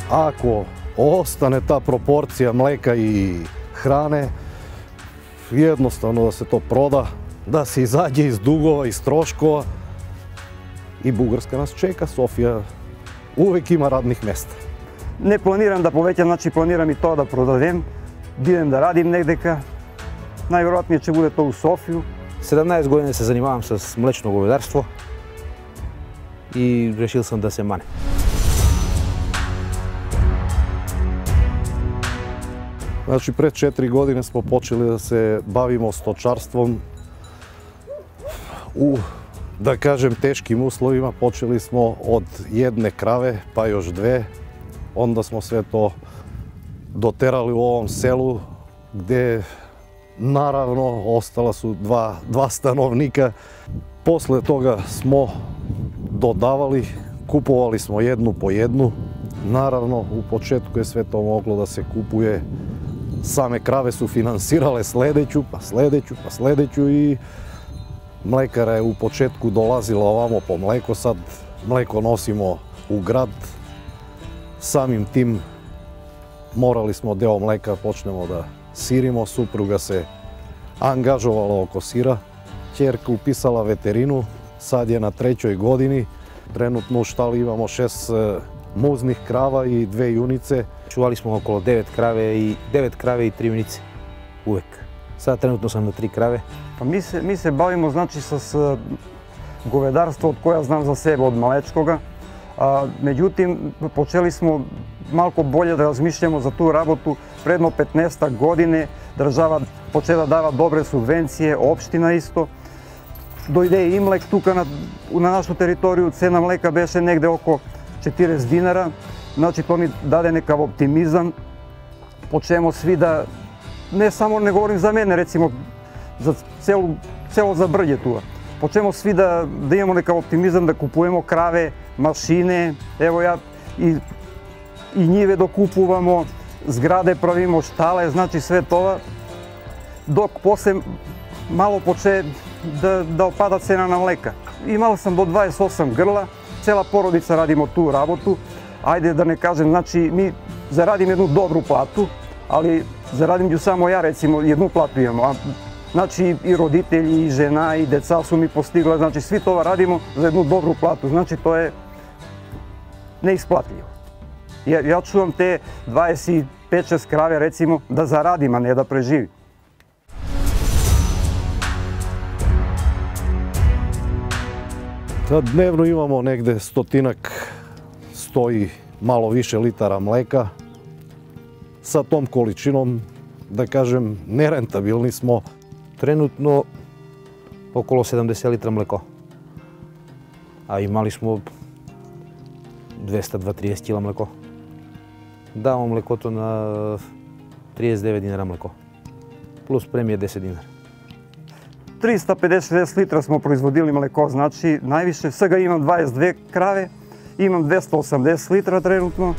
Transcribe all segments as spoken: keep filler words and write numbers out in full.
Ako ostane ta proporcija mleka i hrane, jednostavno da se to proda, da se izađe iz dugova, iz troškova i Bugarska nas čeka. Sofija uvek ima radnih mesta. Ne planiram da povećam, znači planiram i to da prodadem, da idem da radim negdeka. Najvjerojatnije će bude to u Sofiju. sedamnaest godina se zanimavam s mlečno govedarstvo i rešil sam da se manem. Znači, pre četiri godine smo počeli da se bavimo stočarstvom u, da kažem, teškim uslovima. Počeli smo od jedne krave, pa još dve. Onda smo sve to doterali u ovom selu, gde naravno ostala su dva, dva stanovnika. Posle toga smo dodavali, kupovali smo jednu po jednu. Naravno, u početku je sve to moglo da se kupuje. Same krave su finansirale sledeću, pa sledeću, pa sledeću i mlekara je u početku dolazila ovamo po mleko. Sad mleko nosimo u grad. Samim tim morali smo deo mleka počnemo da sirimo. Supruga se angažovala oko sira. Ćerka upisala veterinu, sad je na trećoj godini. Trenutno u štali imamo šest muznih krava i dve junice. Čuvali smo okolo devet krave i devet krave i tri junice, uvek. Sad trenutno sam na tri krave. Pa mi se, mi se bavimo, znači, sa govedarstvom od koja znam za sebe, od malečkoga. A, međutim, počeli smo malko bolje da razmišljamo za tu rabotu predno petnaestak godine. Država počela dava dobre subvencije, opština isto. Dojde i mlek tuka na, na našu teritoriju, cena mleka beše negde oko četrdeset dinara. Znači, to mi dade nekav optimizam. Počnemo svi da, ne samo ne govorim za mene, recimo za celu, celo Zabrđe tu. Počnemo svi da, da imamo nekav optimizam, da kupujemo krave, mašine, evo ja i, i njive dokupuvamo, zgrade pravimo, štale, znači sve to. Dok posle malo poče da, da opada cena na mleka. Imao sam do dvadeset osam grla, cela porodica radimo tu rabotu. Ajde da ne kažem, znači mi zaradim jednu dobru platu, ali zaradim ju samo ja, recimo, jednu platu imamo. Znači i roditelji, i žena, i deca su mi postigla, znači svi to radimo za jednu dobru platu, znači to je neisplatljivo. Ja, ja čuvam te dvadeset pet šest krave, recimo, da zaradim, a ne da preživim. Sad dnevno imamo negde stotinak, stoji malo više litara mleka. Sa tom količinom, da kažem, nerentabilni smo. Trenutno okolo sedamdeset litra mleko. A imali smo dvesta do trideset kila mleko. Damo mlekoto na trideset devet dinara mleko. Plus premije deset dinara. trista pedeset šezdeset litra smo proizvodili mleko, znači najviše. Svega imam dvadeset dve krave, imam dvesta osamdeset litra trenutno.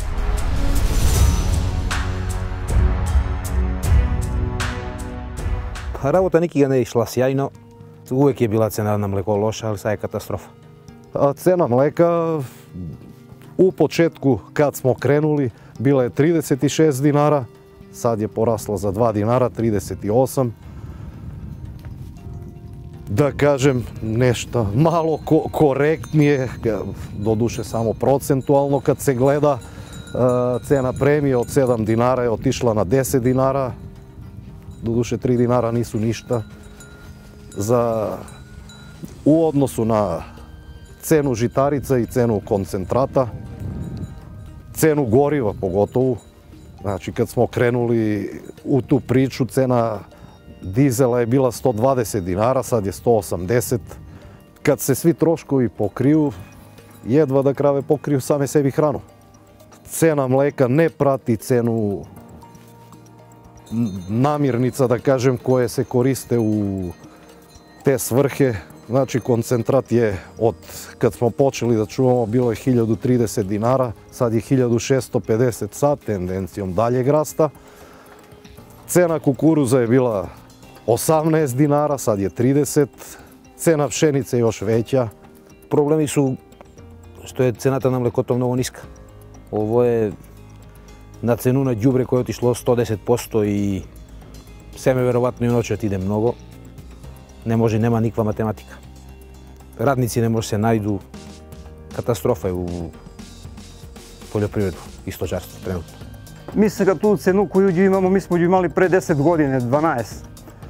Rabota nikada ne je išla sjajno. Uvek je bila cena na mleko loša, ali sad je katastrofa. A cena mleka u početku kad smo krenuli bila je trideset šest dinara, sad je porasla za dva dinara, trideset osam. Da kažem nešto malo ko korektnije, doduše samo procentualno kad se gleda, cena premije od sedam dinara je otišla na deset dinara. Doduše tri dinara nisu ništa. Za, u odnosu na cenu žitarica i cenu koncentrata, cenu goriva pogotovo. Znači kad smo krenuli u tu priču, cena dizela je bila sto dvadeset dinara, sad je sto osamdeset. Kad se svi troškovi pokriju, jedva da krave pokriju same sebi hranu. Cena mleka ne prati cenu namirnica, da kažem, koje se koriste u te svrhe. Znači koncentrat je od kad smo počeli da čuvamo bilo je hiljadu trideset dinara, sad je hiljadu šesto pedeset sa tendencijom daljeg rasta. Cena kukuruza je bila osamnaest dinara, sad je trideset. Cena pšenice je još veća. Problemi su što je cenata na mlekoto mnogo niska. Ovo je na cenu na đubre koje je otišlo sto deset posto i seme verovatno i u noć ide mnogo. Ne može, nema nikakva matematika. Radnici ne može se najdu, katastrofa je u poljoprivredu i stočarstvu trenutno. Mi сега tu cenu koju imamo, mi smo ju imali pre deset godine, dvanaest.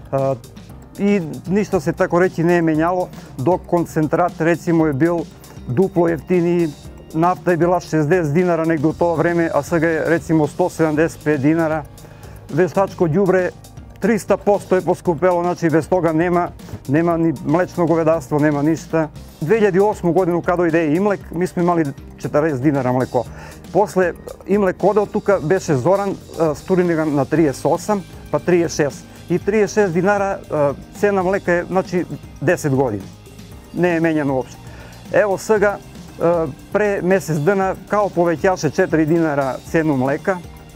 I ništa se tako reći ne je menjalo, dok koncentrat recimo je bil duplo jeftiniji, nafta je bila šezdeset dinara negde u to vreme, a sada je recimo sto sedamdeset pet dinara. Veštačko đubre trista posto je poskupelo, znači bez toga nema, nema ni mlečno govedarstvo, nema ništa. dve hiljade osmu godinu kada ide Imlek, mi smo imali četrdeset dinara mleko. Posle Imlek odeo tuka, beše Zoran, sturili ga na trideset osam, pa trideset šest. I trideset šest dinara cena mleka je, znači, deset godina. Ne je menjano uopšte. Evo сега, pre mesec dana, kao povećaše četiri dinara cenu mleka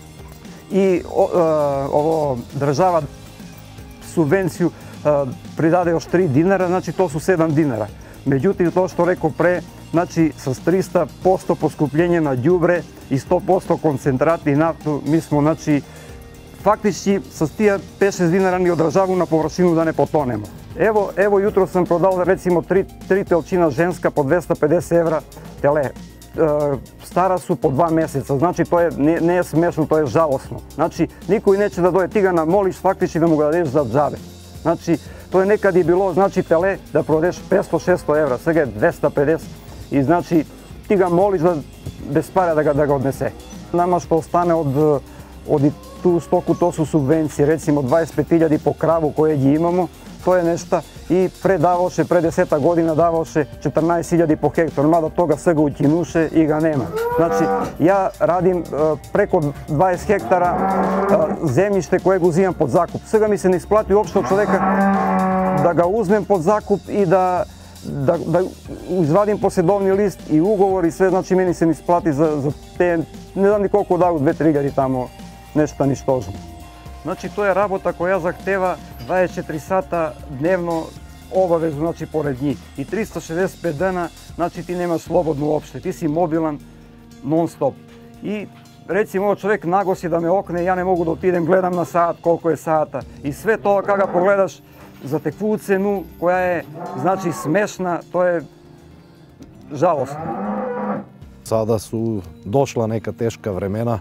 i ovo država subvenciju pridade još tri dinara, znači to su sedam dinara. Međutim, to što rekao pre, znači sa trista posto poskupljenje na đubre i sto posto koncentrat i naftu, mi smo, znači, faktički sa tija pet šest dinara ni odražavu na površinu da ne potonemo. Evo, evo jutro sam prodao recimo tri, tri telčina ženska po dvesta pedeset evra tele. E, stara su po dva meseca, znači to je, ne, ne je smešno, to je žalosno. Znači, niko i neće da doje, ti ga namoliš faktički da mu ga dadeš za džabe. Znači, to je nekad je bilo, znači, tele da prodeš petsto šesto evra, sada je dvesta pedeset i znači ti ga moliš da, bez para da ga, da ga odnese. Nama što ostane od, od tu stoku, to su subvencije, recimo dvadeset pet hiljada po kravu koje imamo, to je nešto i pre davoše, pre deseta godina davoše četrnaest hiljada po hektar, mada toga sve ga ukinuše i ga nema. Znači, ja radim preko dvadeset hektara zemljište kojeg uzimam pod zakup. Сега mi se ne isplati uopšte od čoveka da ga uzmem pod zakup i da, da, da izvadim posjedovni list i ugovor i sve, znači meni se ne isplati za, za te, ne znam ni koliko daju, dve tri hiljade tamo, nešto ništožno. Znači, to je rabota koja zahteva dvadeset četiri sata dnevno obavezu, znači, pored njih. I trista šezdeset pet dana, znači, ti nemaš slobodno uopšte, ti si mobilan non stop. I recimo, ovo čovjek nagosi da me okne, ja ne mogu da otidem, gledam na sat, koliko je sata. I sve to kada pogledaš za tekvu cenu koja je, znači, smešna, to je žalostno. Sada su došla neka teška vremena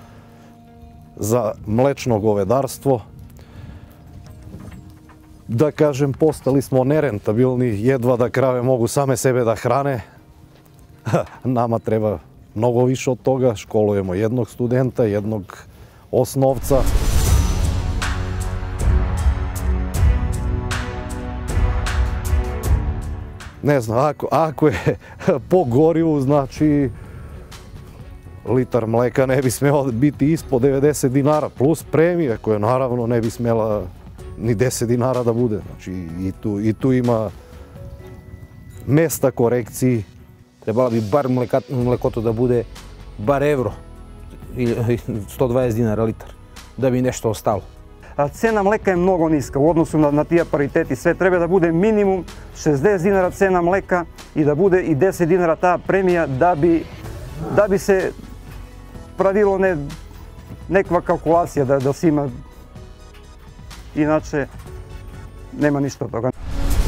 za mlečno govedarstvo. Da kažem, postali smo nerentabilni, jedva da krave mogu same sebe da hrane. Nama treba mnogo više od toga, školujemo jednog studenta, jednog osnovca. Ne znam, ako, ako je po gorivu, znači litar mleka ne bi smela biti ispod devedeset dinara, plus premije koje naravno ne bi smela ni deset dinara da bude. Znači i tu, i tu ima mesta korekciji. Trebala bi bar mleka, mlekoto da bude bar evro ili sto dvadeset dinara litar, da bi nešto ostalo. A cena mleka je mnogo niska u odnosu na, na tija pariteti. Sve treba da bude minimum šezdeset dinara cena mleka i da bude i deset dinara ta premija da bi, da bi se pravilo ne, nekva kalkulacija da, da se ima. Inače, nema ništa od toga.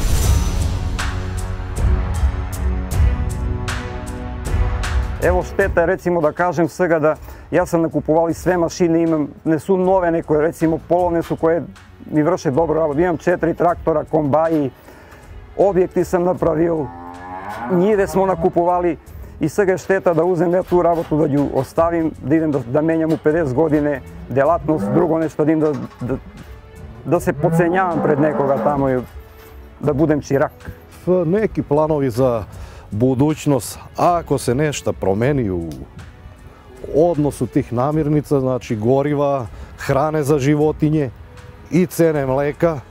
Evo šteta je, recimo, da kažem svega da ja sam nakupovali sve mašine, imam, ne su nove neko, recimo polovne su koje mi vrše dobro rado. Imam četiri traktora, kombaji, objekti sam napravio, njive smo nakupovali i svega je šteta da uzem ja tu rabotu, da ju ostavim, da idem da, da menjam u pedeset godine delatnost, drugo nešto da idem da, da, da se pocenjavam pred nekoga tamo i da budem čirak. Neki planovi za budućnost, ako se nešto promeni u odnosu tih namirnica, znači goriva, hrane za životinje i cene mleka,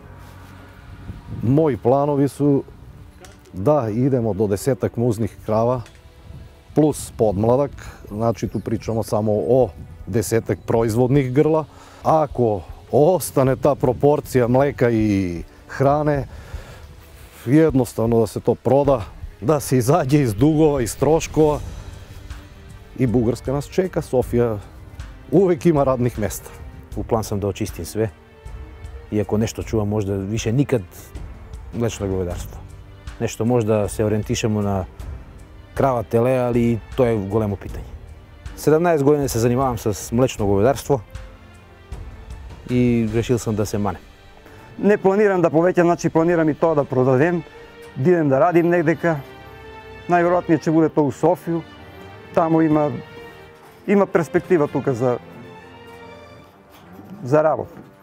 moji planovi su da idemo do desetak muznih krava plus podmladak, znači tu pričamo samo o desetak proizvodnih grla. Ako ostane ta proporcija mleka i hrane, jednostavno da se to proda, da se izađe iz dugova, iz troškova i Bugarska nas čeka, Sofija uvek ima radnih mesta. U plan sam da očistim sve. Iako nešto čuvam, možda više nikad mlečno govedarstvo. Nešto možda se orijentišemo na krava, tele, ali to je golemo pitanje. sedamnaest godina se zanimavam sa mlečno govedarstvo i rešil sam da se manem. Не планирам да повеќам, значи планирам и тоа да продадем, да идем да радим негдека. Најверојатниот ќе буде тоа у Софију. Тамо има има перспектива тука за за работа.